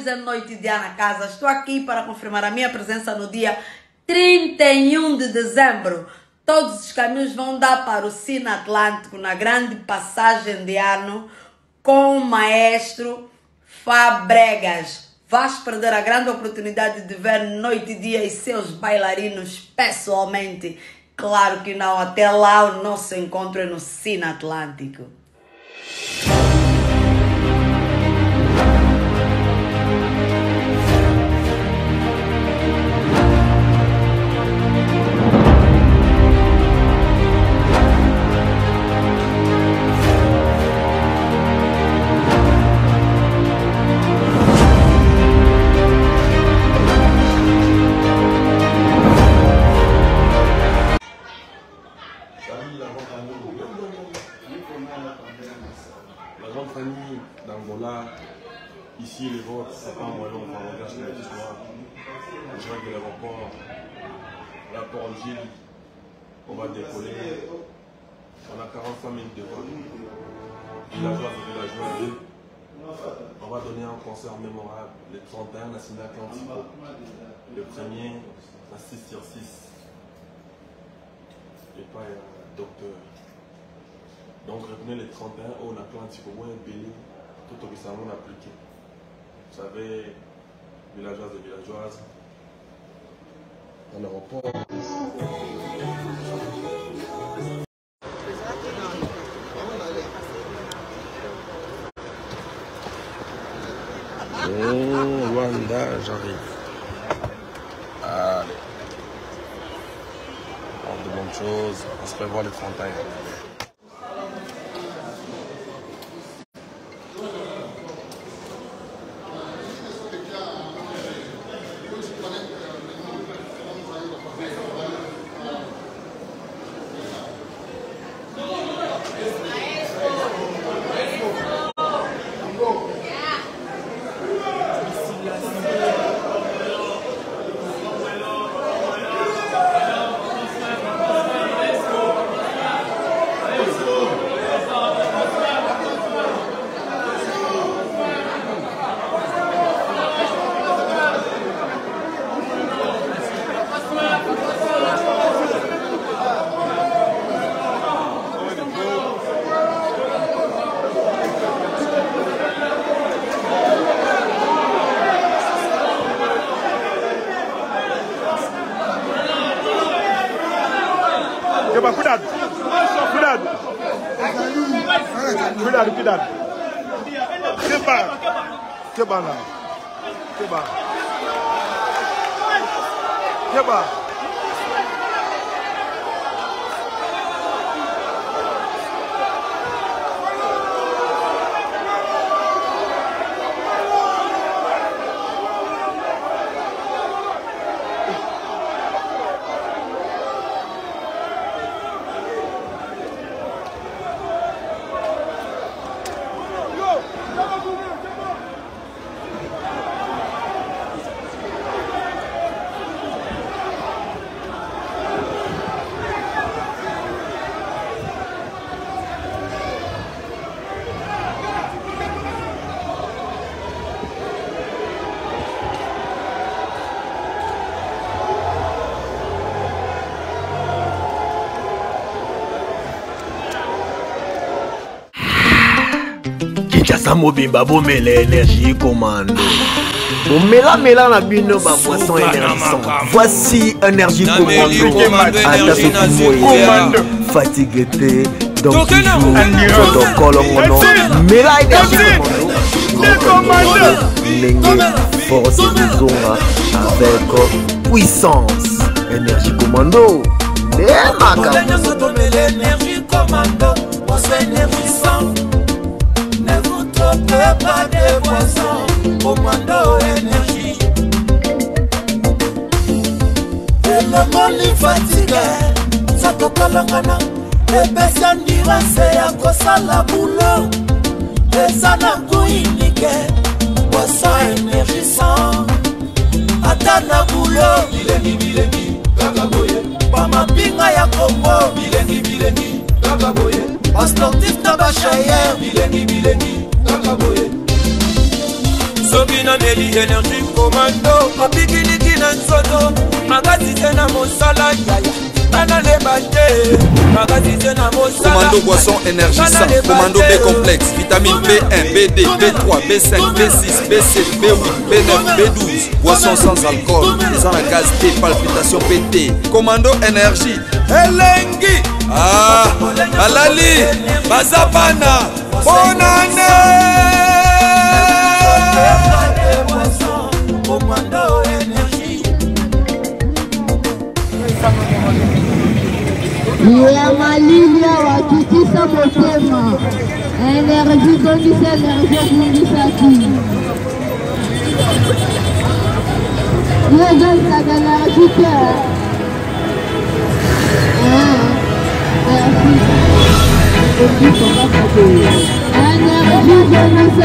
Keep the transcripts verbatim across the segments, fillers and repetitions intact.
mais é noite de Ana Casa. Estou aqui para confirmar a minha presença no dia trinta e um de dezembro. Todos os caminhos vão dar para o Cine Atlântico na grande passagem de ano com o maestro Fabregas. Vais perder a grande oportunidade de ver Noite e Dia e seus bailarinos pessoalmente. Claro que não, até lá o nosso encontro é no Cine Atlântico. La grande famille d'Angola, ici les vôtres, papa, moi, on va regarder la histoire. Je vois que l'aéroport, l'aéroport Gilles, on va décoller. On a quarante-cinq minutes de vol. Villageois et villageois. On va donner un concert mémorable, le trente et un, la Cine Atlantique. Le premier, à six sur six. Et pas un docteur. Donc revenez les trente et un au Atlantique, au moins Béli, tout au Bissau appliqué. Vous savez, villageois et villageoises, dans l'aéroport. Oh, Rwanda, j'arrive. Allez. On de bonnes choses, on se prévoit les trente et un. Cuidado, cuidado, cuidado, cuidado. Queba, queba não, queba, queba. Kinshasa mobimba bomela énergie commando. Bomela mela na bino ba boisson énergisante. Voici énergie commando. Ata commando. Fatigué donc toujours protocole mono. Mela énergie commando. Nengue force zonga avec puissance. Énergie commando. Demaka. Énergie commando. Boisson énergisante. Pas de poisson, commando énergie. Et le monde fatigué, ça te colongana. Et personne dira c'est à cause de la boulot. Et ça n'a pas indiqué, poisson énergisant. Atana boulot, bilengi bilengi, kakaboye. Pama pinga ya Congo, bilengi bilengi, kakaboye. Sportif na bachayer, bilengi bilengi. soki na meli énergie commando mapikiliki na nzoto makasi te na mosala yaya banale bate makasi te na mosala commando boisson énergie cent commando B complexe vitamine B un B D B trois B cinq B six B sept B huit B neuf B douze boisson sans alcool eza na gaz T palpitation P T commando énergie elengi ah alali bazapana bonane commando énergie ya malili awa kitisa motema énergie kondisa énergie kondisaki yezosaka énergie te énergie kondisa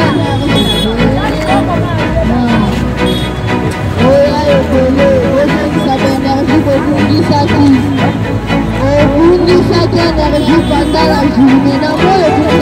oya ebele ozongisaka énergie kokundisaki okundisaki énergie pendant la journée nango